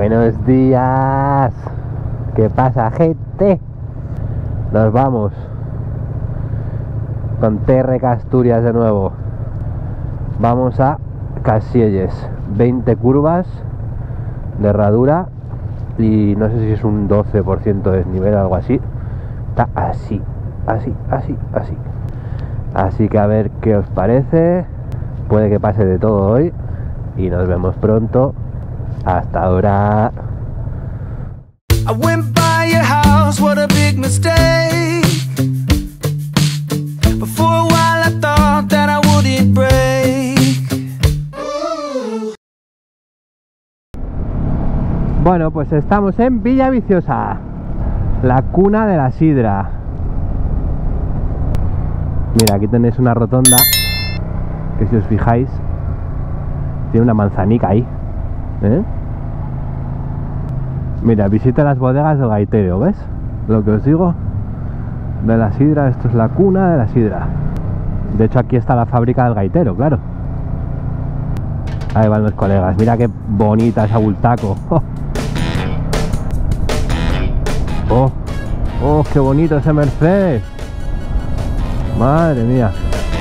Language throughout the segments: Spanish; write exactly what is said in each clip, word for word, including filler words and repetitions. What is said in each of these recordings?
Buenos días. ¿Qué pasa, gente? Nos vamos con T R K Asturias de nuevo. Vamos a Casielles, veinte curvas de herradura y no sé si es un doce por ciento de desnivel o algo así. Está así, así, así, así. Así que a ver qué os parece. Puede que pase de todo hoy y nos vemos pronto. Hasta ahora. I went by your house, what a big mistake. Before a while I thought that I wouldn't break. Bueno, pues estamos en Villaviciosa, la cuna de la sidra. Mira, aquí tenéis una rotonda que, si os fijáis, tiene una manzanica ahí, ¿eh? Mira, visita las bodegas del gaitero, ¿ves? Lo que os digo de la sidra, esto es la cuna de la sidra. De hecho, aquí está la fábrica del gaitero, claro. Ahí van los colegas, mira qué bonita esa Bultaco. Oh, oh, oh, qué bonito ese Mercedes. Madre mía.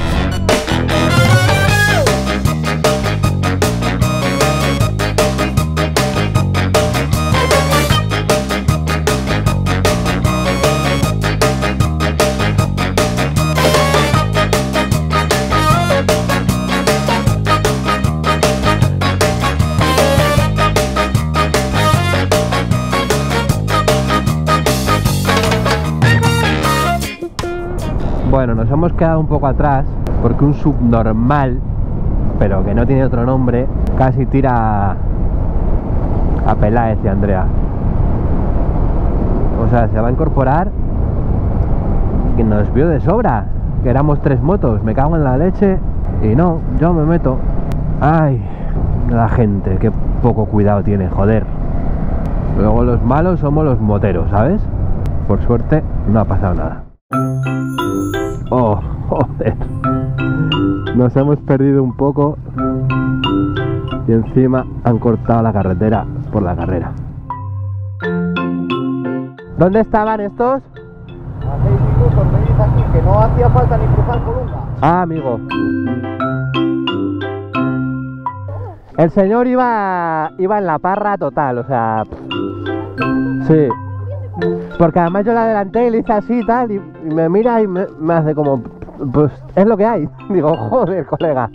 Bueno, nos hemos quedado un poco atrás porque un subnormal, pero que no tiene otro nombre, casi tira a Peláez y Andrea. O sea, se va a incorporar y nos vio de sobra, que éramos tres motos. Me cago en la leche y no, yo me meto. Ay, la gente, qué poco cuidado tiene, joder. Luego los malos somos los moteros, ¿sabes? Por suerte no ha pasado nada. Oh, joder. Nos hemos perdido un poco y encima han cortado la carretera por la carrera. ¿Dónde estaban estos? A seis minutos me dice aquí que no hacía falta ni cruzar columna. Ah, amigo. El señor iba iba en la parra total, o sea... Sí. Porque además yo la adelanté y le hice así y tal, y, y me mira y me, me hace como, pues es lo que hay. Digo, joder, colega.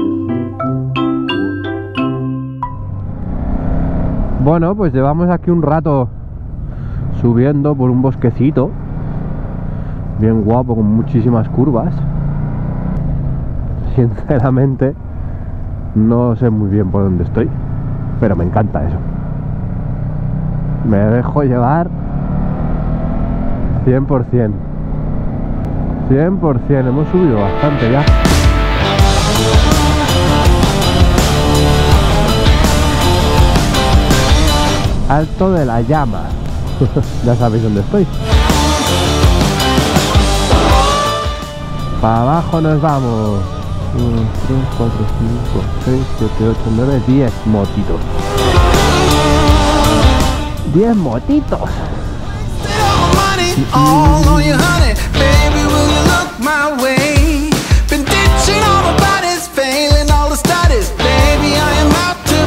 Bueno, pues llevamos aquí un rato subiendo por un bosquecito bien guapo, con muchísimas curvas. Sinceramente no sé muy bien por dónde estoy, pero me encanta eso. Me dejo llevar cien por cien. cien por cien, hemos subido bastante ya. Alto de la Llama. Ya sabéis dónde estoy. Para abajo nos vamos. uno, tres, cuatro, cinco, seis, siete, ocho, nueve, diez motitos. diez motitos. All on you, honey, baby, will you look my way? Been ditching all my bodies, failing all the studies, baby, I am out to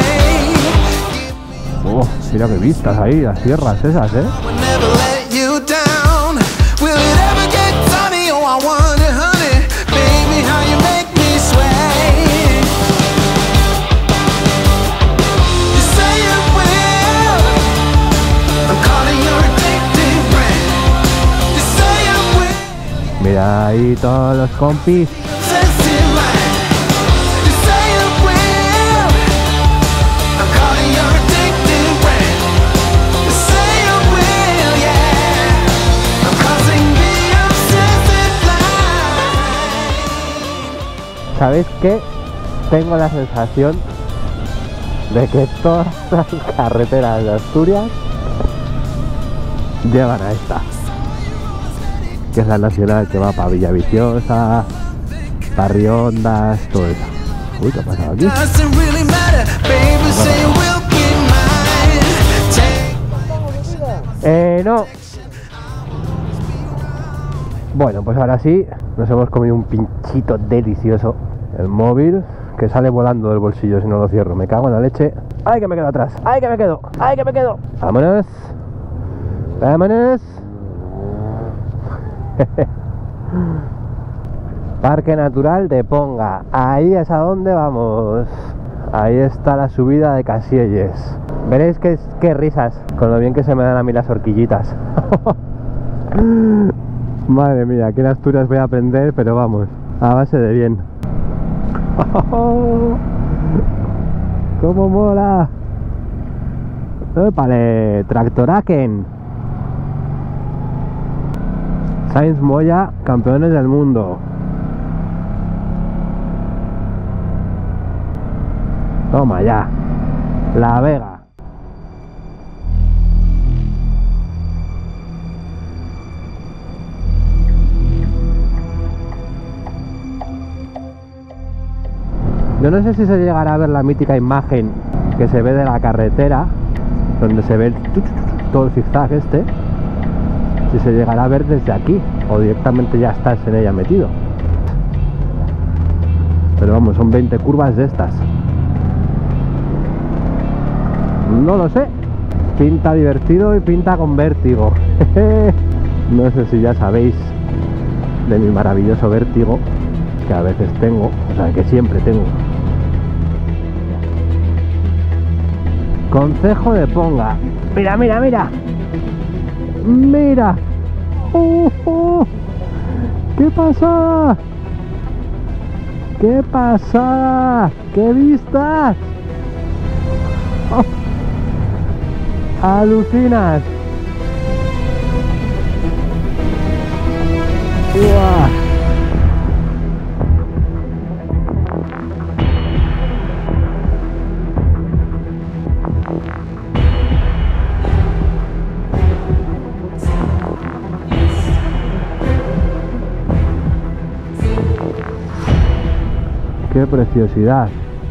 play. Oh, mira qué vistas ahí, las sierras esas, ¿eh? We'll never let you down. Will it ever get sunny? Oh, I wonder, honey, baby, how you make me sway. You say you will. I'm calling your addictive brand. Mira ahí todos los compis. ¿Sabéis qué? Tengo la sensación de que todas las carreteras de Asturias llevan a esta, que es la nacional que va para Villaviciosa, para Riondas, todo eso. Uy, ¿qué ha pasado aquí? Bueno. Eh, no. Bueno, pues ahora sí, nos hemos comido un pinchito delicioso. El móvil que sale volando del bolsillo si no lo cierro. Me cago en la leche. ¡Ay, que me quedo atrás! ¡Ay, que me quedo! ¡Ay, que me quedo! ¡Vámonos! ¡Vámonos! Parque Natural de Ponga. Ahí es a donde vamos. Ahí está la subida de Casielles. Veréis que, qué risas con lo bien que se me dan a mí las horquillitas. Madre mía, aquí en Asturias voy a aprender, pero vamos, a base de bien. ¡Cómo mola! ¡Épale! Tractoraken. Sainz Moya, campeones del mundo. Toma ya. La Vega. Yo no sé si se llegará a ver la mítica imagen que se ve de la carretera, donde se ve el todo el zigzag este, si se llegará a ver desde aquí o directamente ya estás en ella metido. Pero vamos, son veinte curvas de estas. No lo sé. Pinta divertido y pinta con vértigo. No sé si ya sabéis de mi maravilloso vértigo, que a veces tengo, o sea, que siempre tengo. Concejo de Ponga. Mira, mira, mira. Mira. ¡Oh, oh! ¡Qué pasada! ¡Qué pasada! ¡Qué vistas! ¡Oh! ¡Alucinas! ¡Uah! ¡Qué preciosidad!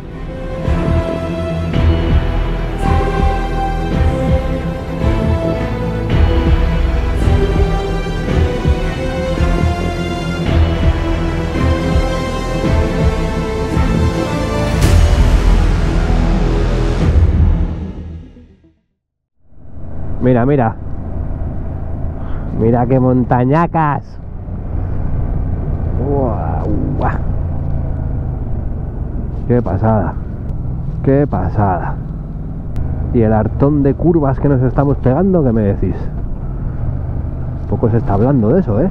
Mira, mira. Mira qué montañacas. ¡Uah, uah! ¡Qué pasada! ¡Qué pasada! Y el hartón de curvas que nos estamos pegando, ¿qué me decís? Poco se está hablando de eso, ¿eh?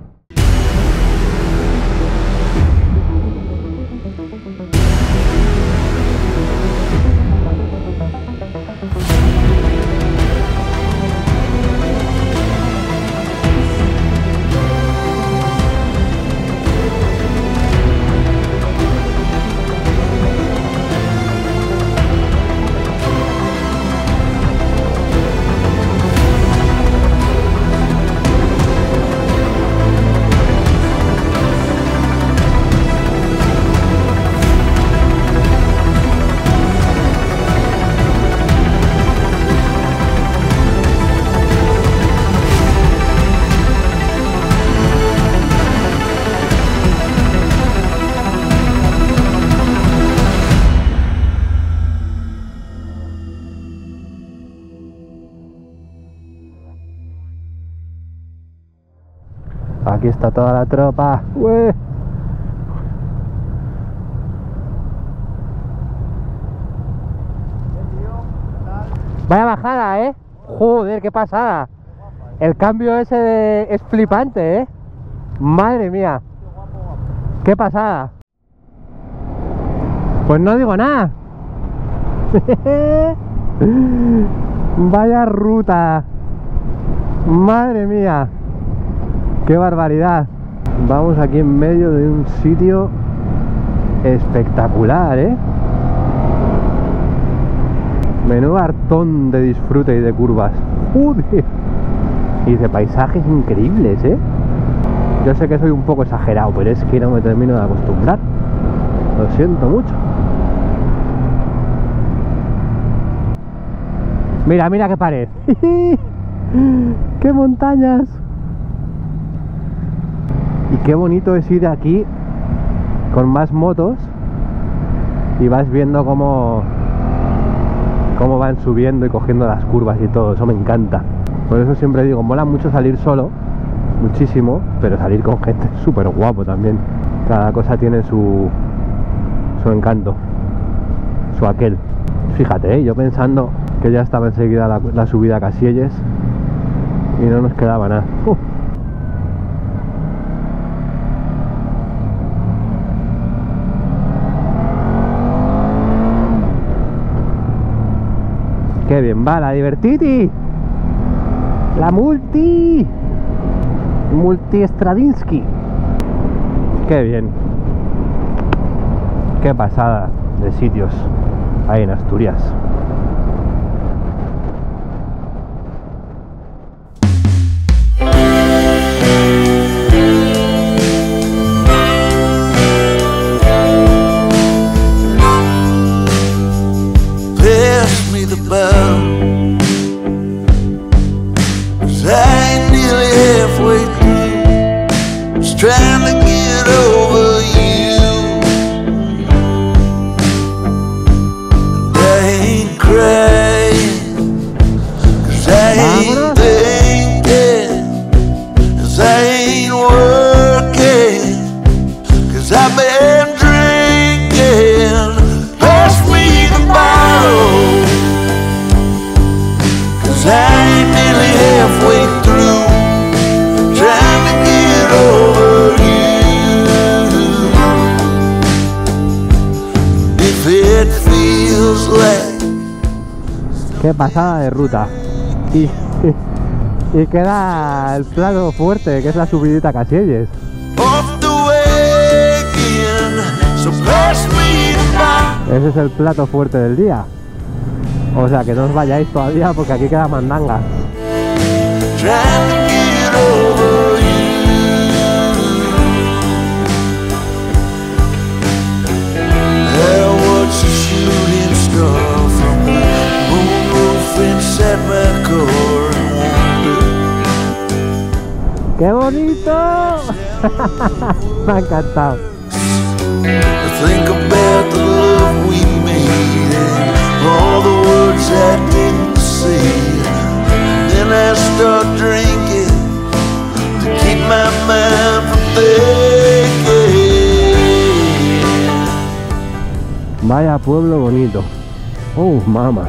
Aquí está toda la tropa. ¡Ué! Vaya bajada, ¿eh? Joder, qué pasada. El cambio ese de... es flipante, ¿eh? Madre mía. Qué pasada. Pues no digo nada. Vaya ruta. Madre mía. ¡Qué barbaridad! Vamos aquí en medio de un sitio espectacular, ¿eh? Menudo hartón de disfrute y de curvas. ¡Joder! Y de paisajes increíbles, ¿eh? Yo sé que soy un poco exagerado, pero es que no me termino de acostumbrar. Lo siento mucho. Mira, mira qué pared. ¡Qué montañas! Y qué bonito es ir aquí con más motos y vas viendo cómo, cómo van subiendo y cogiendo las curvas y todo. Eso me encanta. Por eso siempre digo, mola mucho salir solo, muchísimo, pero salir con gente es súper guapo también. Cada cosa tiene su, su encanto, su aquel. Fíjate, ¿eh? Yo pensando que ya estaba enseguida la, la subida a Casielles y no nos quedaba nada. Uh. Qué bien va la Divertiti, la Multi, Multi Stradinsky. Qué bien, qué pasada de sitios hay en Asturias. Pass me the bottle, 'cause I ain't nearly halfway through, just trying to get over you. And I ain't crying, 'cause I ain't thinking, 'cause I ain't working, 'cause I've been drinking. Pass me the bottle, 'cause I ain't nearly halfway through, trying to get over you. If it feels like Qué pasada de ruta. Y, y queda el plato fuerte, que es la subidita a Casielles. off the wagon, so pass me the bottle. Ese es el plato fuerte del día. O sea, que no os vayáis todavía porque aquí queda mandanga. Trying to get over you. I watched a shooting star from the moonroof inside my car and ¡Qué bonito! Me ha encantado. I think about the love we made and all the words I didn't say. Then I start drinking to keep my mind from thinking. Vaya pueblo bonito. Oh, mama.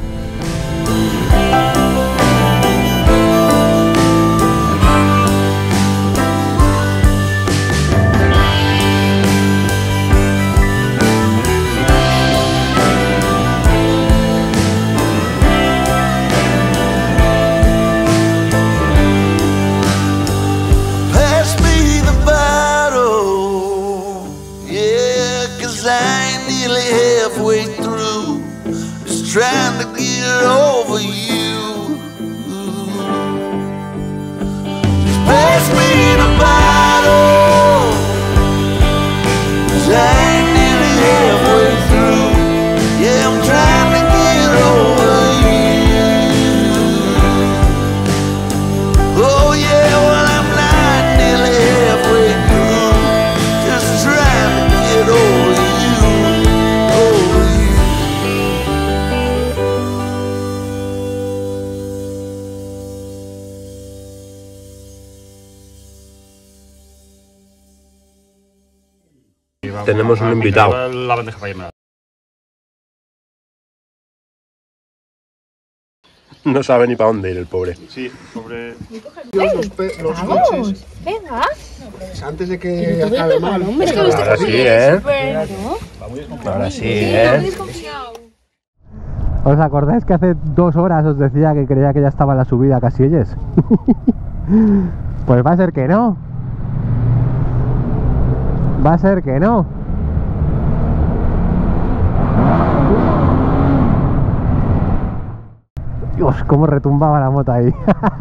Pass me the bottle, yeah, 'cause I ain't nearly halfway through, just trying to get over you. Just pass me the bottle, 'cause I ain't nearly halfway through, yeah, I'm trying to get over you. Oh yeah, well I'm not nearly halfway through, just trying to get over you, over you. Tenemos un invitado. La bandeja para llamar. No sabe ni para dónde ir el pobre. Sí, sobre. Los, pe- los coches, Venga. antes de que acabe mal. Ahora sí, ¿eh? Ahora sí, ¿eh? ¿Os acordáis que hace dos horas os decía que creía que ya estaba la subida a Casielles? Pues va a ser que no. Va a ser que no. Dios, cómo retumbaba la moto ahí.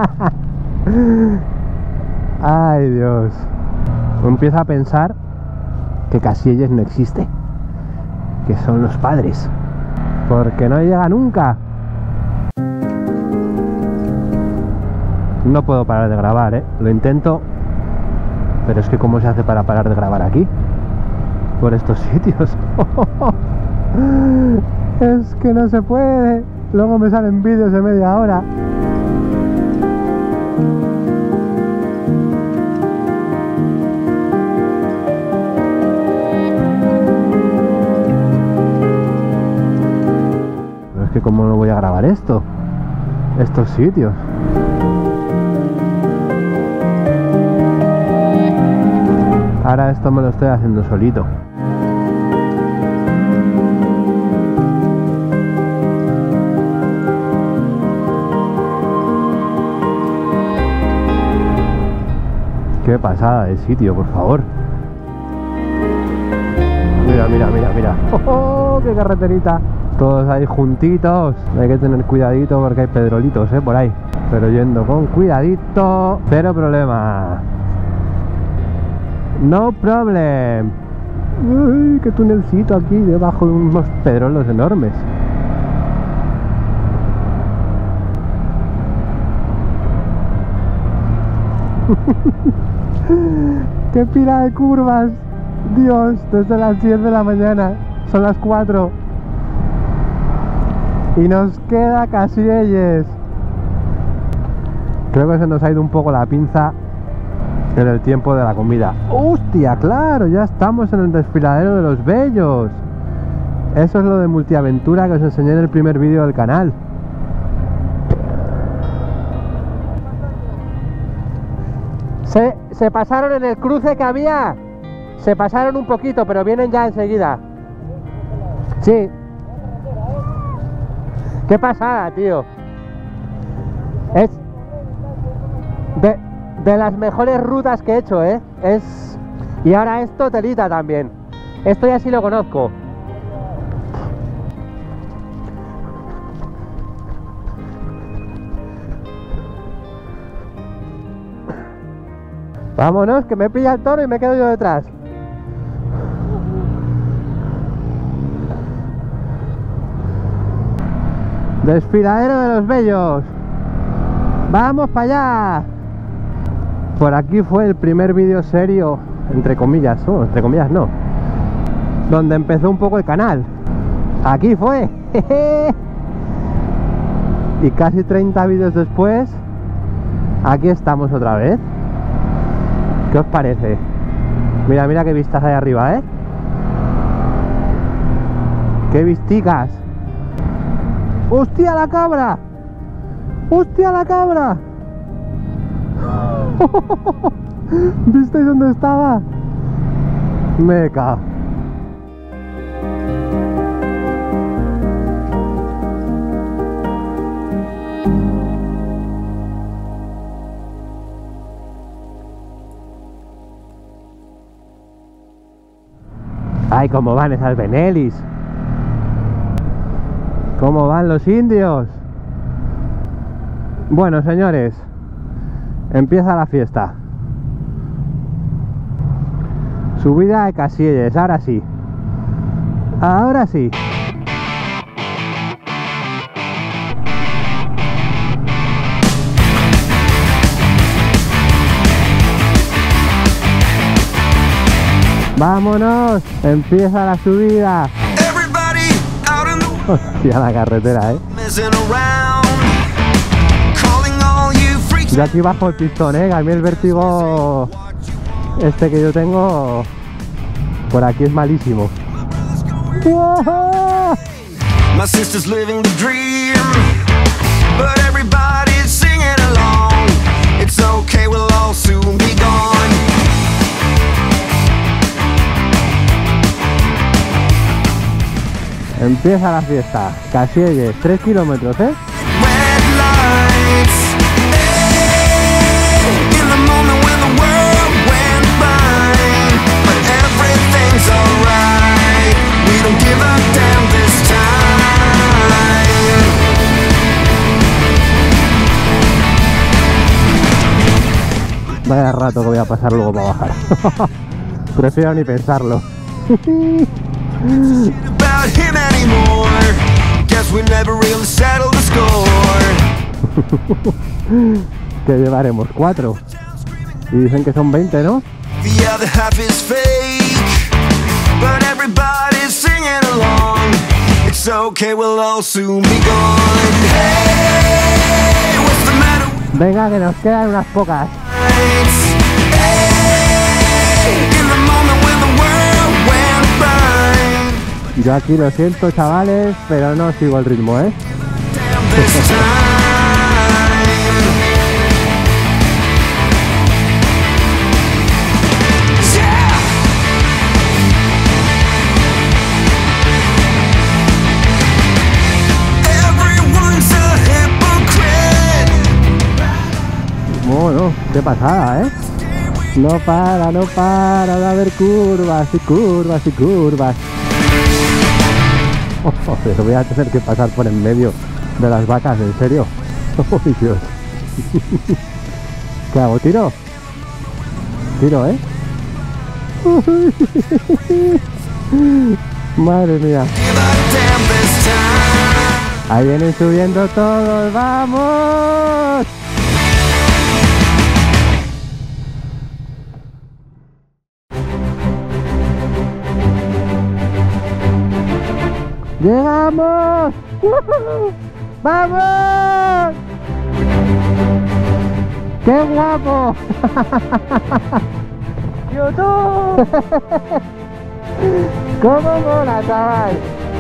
Ay, Dios. Empiezo a pensar que Casielles no existe, que son los padres, porque no llega nunca. No puedo parar de grabar, ¿eh? Lo intento, pero es que ¿cómo se hace para parar de grabar aquí? Por estos sitios. Es que no se puede. Luego me salen vídeos de media hora. Pero es que ¿cómo no voy a grabar esto? Estos sitios. Ahora esto me lo estoy haciendo solito. Qué pasada de sitio, por favor. Mira, mira, mira, mira. ¡Oh, qué carreterita! Todos ahí juntitos. Hay que tener cuidadito porque hay pedrolitos, eh, por ahí. Pero yendo con cuidadito, cero problema. No problem. Uy, qué tunelcito aquí debajo de unos pedrolos enormes. ¡Qué pila de curvas! Dios, desde las diez de la mañana. Son las cuatro. Y nos queda Casielles. Creo que se nos ha ido un poco la pinza en el tiempo de la comida. ¡Hostia! ¡Claro! Ya estamos en el desfiladero de los Bellos. Eso es lo de multiaventura que os enseñé en el primer vídeo del canal. Se, se pasaron en el cruce que había. Se pasaron un poquito, pero vienen ya enseguida. Sí. Qué pasada, tío. Es de, de las mejores rutas que he hecho, ¿eh? Es... Y ahora esto telita también. Esto ya sí lo conozco. Vámonos, que me pilla el toro y me quedo yo detrás. Desfiladero de los Bellos. ¡Vamos para allá! Por aquí fue el primer vídeo serio, entre comillas, bueno, entre comillas no, donde empezó un poco el canal. Aquí fue. Y casi treinta vídeos después, aquí estamos otra vez. ¿Qué os parece? Mira, mira qué vistas hay arriba, ¿eh? ¡Qué visticas! ¡Hostia la cabra! ¡Hostia la cabra! ¿Visteis dónde estaba? Me cago. ¡Ay, cómo van esas Benelis! ¿Cómo van los indios? Bueno, señores, empieza la fiesta. Subida de Casielles, ahora sí. Ahora sí. ¡Vámonos! ¡Empieza la subida! Hostia, la carretera, ¿eh? Yo aquí bajo el pistón, ¿eh? A mí el vértigo este que yo tengo por aquí es malísimo. ¡Wow! My sister's living the dream, but everybody's singing along. It's okay, we'll all soon be gone. Empieza la fiesta. Casielles, tres kilómetros, ¿eh? Vaya rato que voy a pasar luego para bajar. Prefiero ni pensarlo. que llevaremos cuatro. Y dicen que son veinte, ¿no? The other half is fake, but everybody's singing along. It's okay, we'll all soon be gone. Hey, what's the matter with Venga, que nos quedan unas pocas. lights? Hey, in the moment when the world went blind. Yo aquí lo siento, chavales, pero no sigo el ritmo, ¿eh? Damn this time. Yeah. Everyone's a hypocrite. Bueno, qué pasada, ¿eh? No para, no para de haber curvas y curvas y curvas. Oh, joder, voy a tener que pasar por en medio de las vacas, ¿en serio? Oh, Dios. ¿Qué hago? ¿Tiro? Tiro, ¿eh? Madre mía. Damn this time. Ahí vienen subiendo todos, ¡vamos! ¡Llegamos! ¡Woohoo! ¡Vamos! ¡Qué guapo! ¡YouTube! ¡Cómo mola, chaval!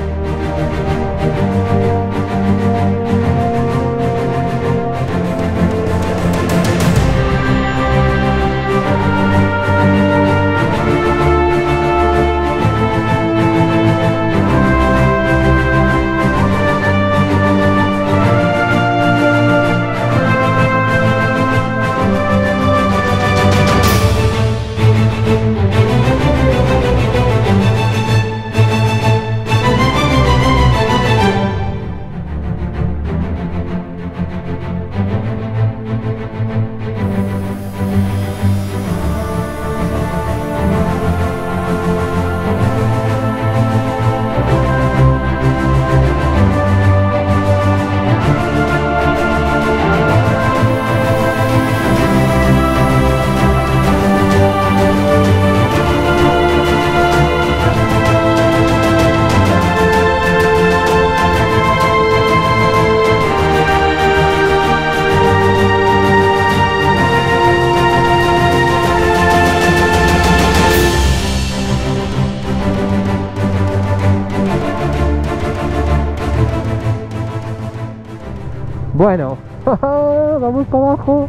Bueno, vamos para abajo.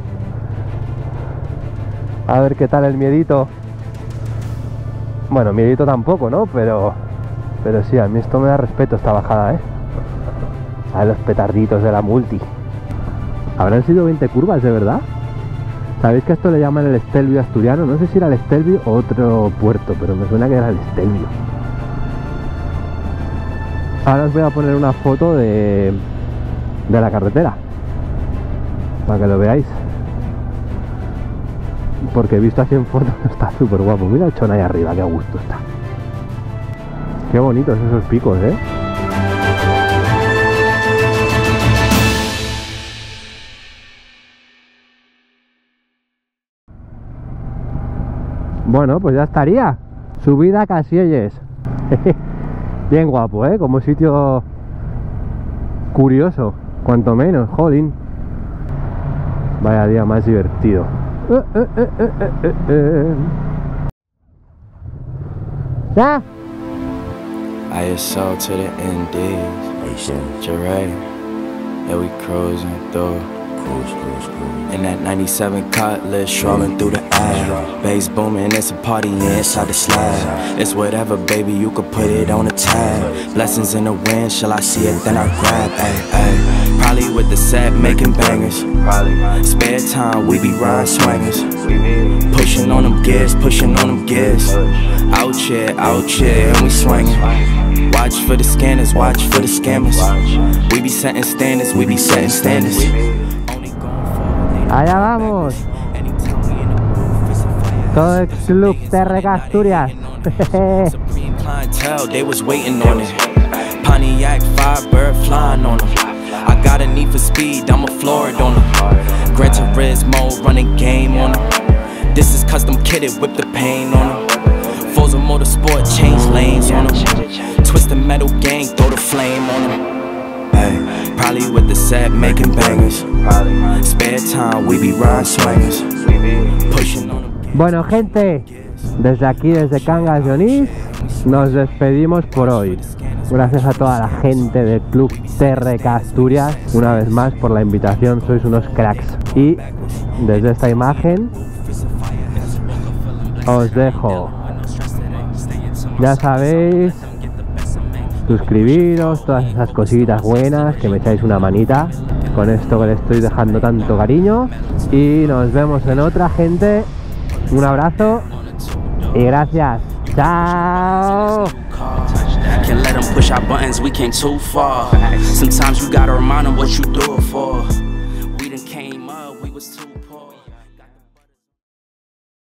A ver qué tal el miedito. Bueno, miedito tampoco, ¿no? Pero, pero sí, a mí esto me da respeto, esta bajada, ¿eh? A los petarditos de la multi. ¿Habrán sido veinte curvas, de verdad? ¿Sabéis que esto le llaman el Estelvio asturiano? No sé si era el Estelvio o otro puerto, pero me suena que era el Estelvio. Ahora os voy a poner una foto de, de la carretera, para que lo veáis, porque visto así en foto está súper guapo. Mira el chón ahí arriba, qué a gusto está. Qué bonitos esos picos, ¿eh? Bueno, pues ya estaría. Subida a Casielles. Bien guapo, ¿eh? Como sitio curioso, cuanto menos, jolín. Vaya día más divertido. Eh, eh, eh, eh, eh, eh. ¿Ya? I just saw to the N Ds, Jeray, yeah, we cruising through. In that ninety-seven Cutlass, rolling through the aisle. Bass booming, it's a party inside the slab. It's whatever, baby, you could put it on a tab. Blessings in the wind, shall I see it, then I grab, ayy, ayy. Probably with the set, making bangers. Spare time, we be ride swingers. Pushing on them gears, pushing on them gears. Out here, out here, and we swinging. Watch for the scanners, watch for the scammers. We be setting standards, we be setting standards. Allá vamos. Todo el club de R K Asturias. They was waiting on it. Pontiac Firebird flying on them. I got a need for speed, I'm a Florida on them. Gran Turismo, running game on them. This is custom kitted, whip the paint on them. Forza Motorsport, change lanes on them. Twist the metal gang, throw the flame on them. Hey, probably with the set, making bangers. Spare time, we be ride swingers. Pushing on them. Bueno, gente, desde aquí, desde Cangas de Onís, nos despedimos por hoy. Gracias a toda la gente del Club T R K Asturias, una vez más por la invitación, sois unos cracks. Y desde esta imagen os dejo, ya sabéis, suscribiros, todas esas cositas buenas, que me echáis una manita con esto que le estoy dejando tanto cariño. Y nos vemos en otra, gente. Un abrazo y gracias. Chao. Can't let them push our buttons, we came too far. Sometimes you gotta remind them what you do it for. We done came up, we was too poor.